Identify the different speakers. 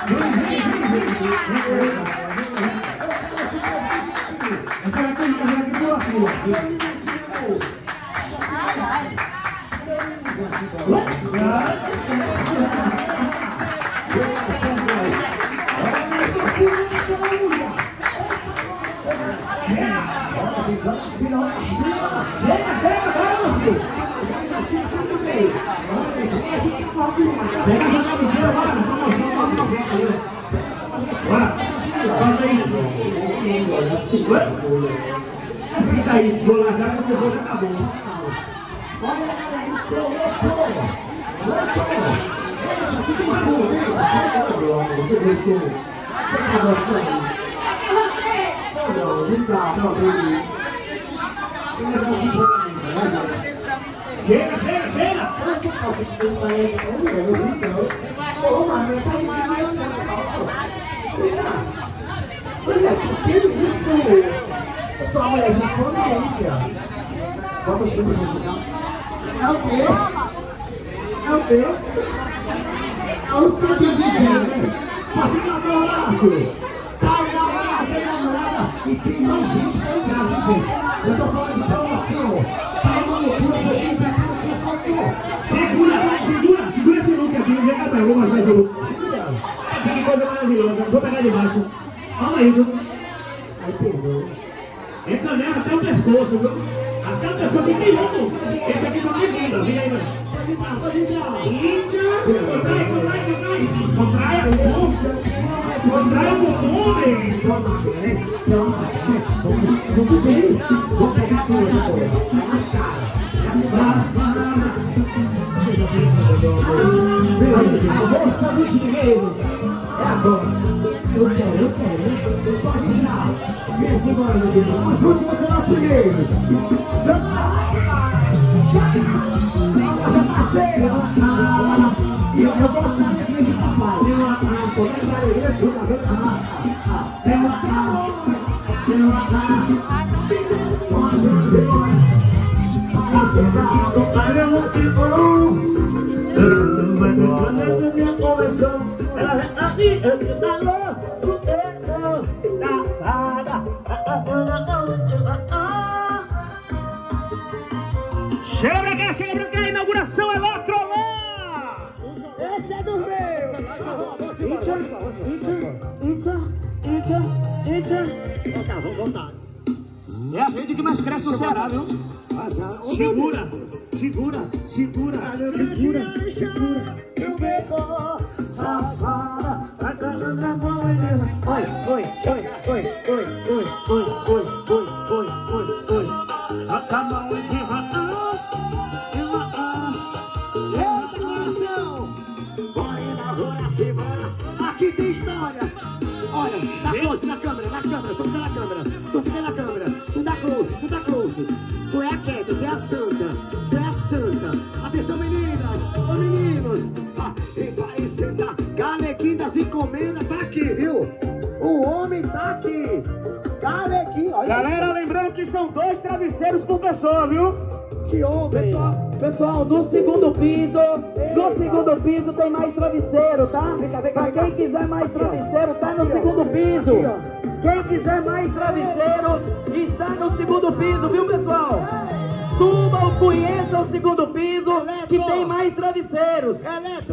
Speaker 1: Fica aí, vou lá já que o jogo acabou. Chega!
Speaker 2: Olha, que isso? Só a mulher já come aí, cara. Bota o filme musical. É o quê? É o quê? É os que tem vídeo.
Speaker 1: Fazendo abraços. Tem namorada e tem mais gente pra entrar, gente. Eu tô falando de promoção. Tá uma loucura pra quem tá com segura esse look aqui. Vem cá pra eu mostrar esse look. Que coisa maravilhosa. Vou pegar de baixo. Olha isso.
Speaker 2: Aí pegou.
Speaker 1: É canela até o pescoço, viu? Até o pescoço tem louco. Esse aqui só tem bunda. Vem aí, mano. Contraia o bumbum, velho.
Speaker 2: Vou pegar a coisa, pô. Mais cara. A moça do dinheiro. É agora. Eu quero. Pode virar. Vem embora, meu querido. Os últimos serão os primeiros. Já tá cheio. E eu gosto da minha de papai.
Speaker 1: Chega pra cá, inauguração Eletrolã!
Speaker 2: Esse é dos meus! Vamos voltar.
Speaker 1: É a rede que mais cresce no Ceará, viu? Segura!
Speaker 2: Eu pego, safada, a casa da mão e diz: oi.
Speaker 1: A mão e de
Speaker 2: aqui tem história. Olha, dá close na câmera, tu fica na câmera, tu dá close. Tu é a quieta, tu é a santa. Atenção, meninas, ô meninos. E vai sentar, Galequim das encomendas tá aqui, viu? O homem tá aqui. Galequim, olha.
Speaker 1: Galera, lembrando que são 2 travesseiros por pessoa, viu?
Speaker 2: Que homem.
Speaker 3: Pessoal, no segundo piso tem mais travesseiro, tá? Pra quem quiser mais travesseiro, tá no segundo piso. Quem quiser mais travesseiro, está no segundo piso, viu, pessoal? Suba ou conheça o segundo piso, que tem mais travesseiros.